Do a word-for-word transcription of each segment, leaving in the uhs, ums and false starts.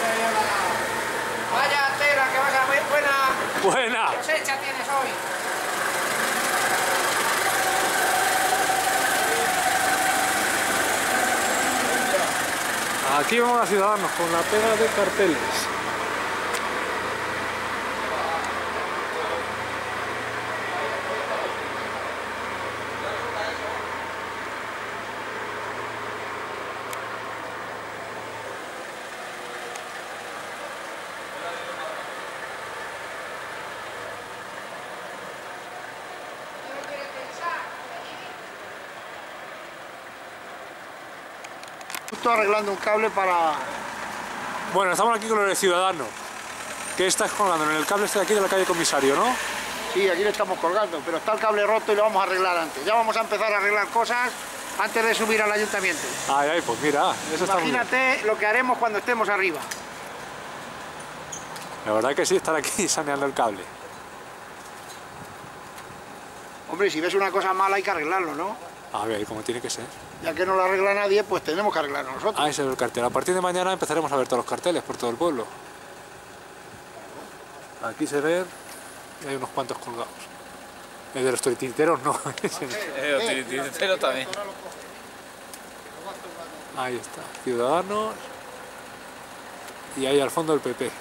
Vaya tela, que vas a ver buena... Buena. cosecha tienes hoy. Aquí vamos a Ciudadanos con la pega de carteles. Justo arreglando un cable para... Bueno, estamos aquí con el Ciudadano, que está colgando en el cable este de aquí de la calle Comisario, ¿no? Sí, aquí le estamos colgando, pero está el cable roto y lo vamos a arreglar antes. Ya vamos a empezar a arreglar cosas antes de subir al ayuntamiento. Ay, ay, pues mira, eso está muy bien. Imagínate lo que haremos cuando estemos arriba. La verdad que sí, estar aquí saneando el cable. Hombre, si ves una cosa mala hay que arreglarlo, ¿no? A ver, como tiene que ser. Ya que no lo arregla nadie, pues tenemos que arreglarlo nosotros. Ah, ese es el cartel. A partir de mañana empezaremos a ver todos los carteles por todo el pueblo. Aquí se ve, hay unos cuantos colgados. El de los titiriteros no. Eh, los titiriteros también. Ahí está, Ciudadanos. Y ahí al fondo el P P.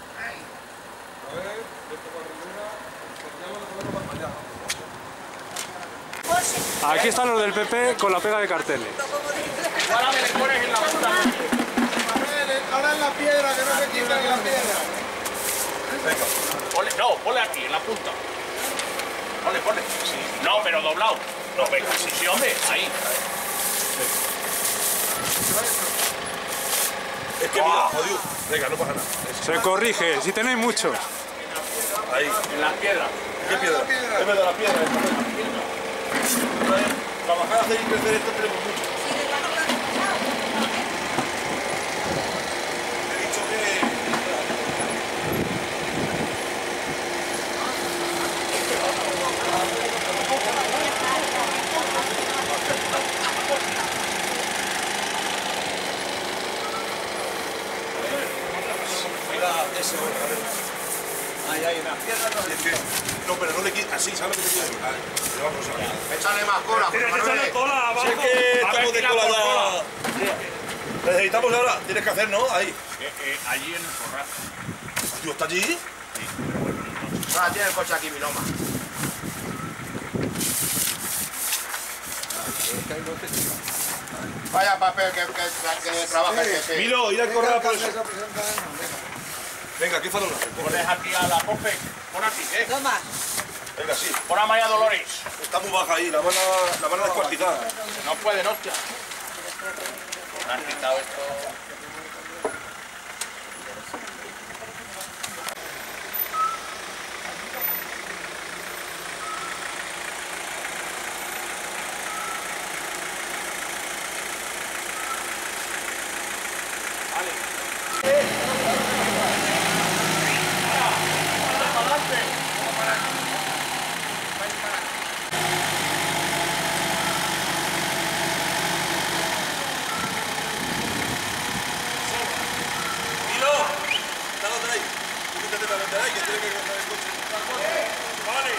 Aquí están los del P P con la pega de carteles. Ahora me le pones en la punta. Ahora en la piedra, que no se quita en la piedra. Venga. Ponle, no, ponle aquí, en la punta. Ponle, ponle. Sí. No, pero doblado. No, venga, sí, sí, hombre. Ahí. Es que mira, jodido. Venga, no pasa nada. Se corrige, si tenéis muchos. Ahí. En la piedra. ¿Qué piedra? Es verdad, la piedra. Trabajar, hacer y crecer esto tenemos mucho. He dicho que... Mira ese otro, a ver. Ahí, ahí, en la piedra no. Es que... No, pero no le quites así, ¿sabes lo que te quiero decir? Vale, le vamos a sacar. Échale más cola. Tienes que echarle cola abajo. Si es que estamos de cola ya. Necesitamos ahora, tienes que hacer, ¿no? Ahí. Eh, eh, allí en el corral. Tío, ¿está allí? Ah, tiene el coche aquí, mi loma. Vaya papel que, que, que trabaja el P P. Milo, ir al corral por eso. Venga, ¿qué farola? Pones aquí a la Pope. Pon aquí, ¿eh? Toma. Venga, sí. Pon a María Dolores. Está muy baja ahí, la van a, la van a descuartizar. No puede, no, hostia. Me han quitado esto. Milo, dale ahí. Tú quítate la ventana ahí, que tiene que cruzar el coche. Vale.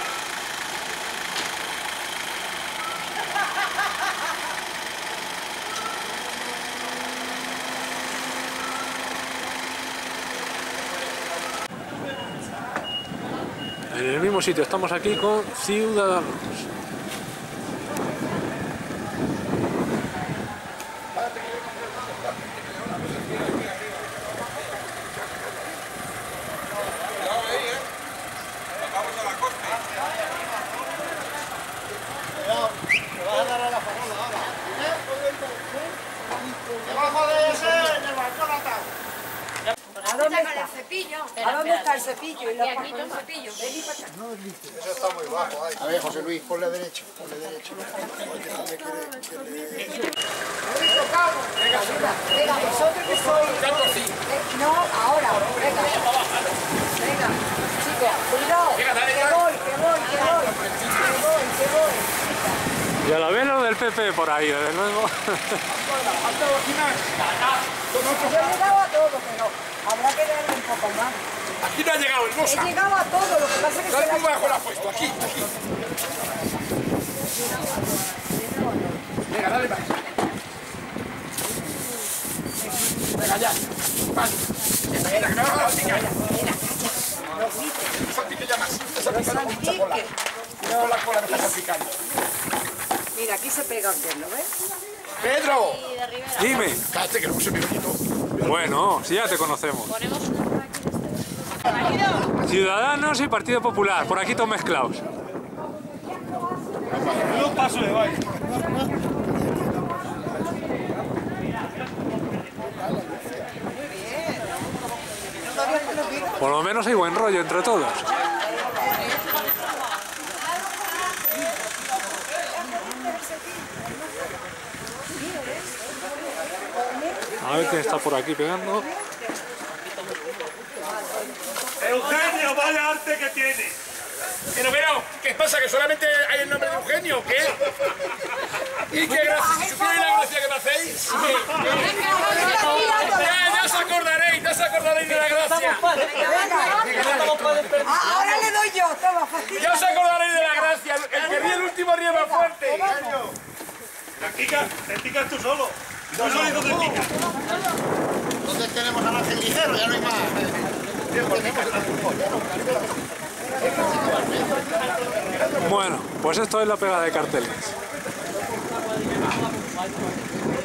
En el mismo sitio, estamos aquí con Ciudadanos. Vamos a la costa. Debajo de ese, en el balcón atrás. ¿A dónde está? El cepillo. ¿A dónde está el cepillo? Y la Aquí está el cepillo. Ven y para acá. Eso está muy bajo ahí. A ver, José Luis, ponle derecho, ponle derecho. Venga, venga, vosotros que sois... Eh, No, ahora, venga. Venga, chicos, cuidado. Que voy, que voy, que voy, que voy, que voy. Y a la vez lo del P P por ahí, desde luego. Yo le he dado a todos. todo, pero habrá que darle un poco más. Aquí no ha llegado el He Mosa. llegado a todo, lo que pasa es que ¿Sabes se cómo la... bajo la ha puesto? Aquí, aquí. Venga, dale más. Venga, ya. Más. Venga, que me baja la pica. Esa pica ya más. Esa pica no mucha cola. Con la cola me está salpicando. Mira, aquí se pega usted, ¿lo ves? ¡Pedro! Dime. Cállate que no se me quito. Bueno, si ya te conocemos. Ciudadanos y Partido Popular, por aquí todos mezclados. Un paso de baile. Por lo menos hay buen rollo entre todos. A ver quién está por aquí pegando. Eugenio, vaya arte que tiene. Pero, pero, ¿qué pasa? ¿Que solamente hay el nombre de Eugenio o qué? ¿Y qué gracia? Si supierais la gracia que me hacéis. Ya, ya os acordaréis, ya os acordaréis de la gracia. Ah, ahora le doy yo, toma, fastidia. Ya os acordaréis de la gracia. El que ríe el último ríe más fuerte. Te picas tú solo. Tú solo te picas. Entonces tenemos al Ángel Ligero, ya no hay más. Bueno, pues esto es la pega de carteles.